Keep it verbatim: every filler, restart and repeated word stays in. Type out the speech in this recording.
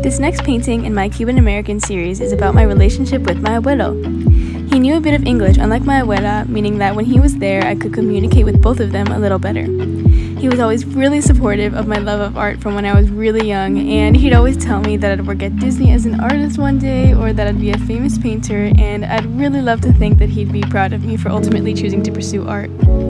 This next painting in my Cuban American series is about my relationship with my abuelo. He knew a bit of English, unlike my abuela, meaning that when he was there, I could communicate with both of them a little better. He was always really supportive of my love of art from when I was really young, and he'd always tell me that I'd work at Disney as an artist one day, or that I'd be a famous painter, and I'd really love to think that he'd be proud of me for ultimately choosing to pursue art.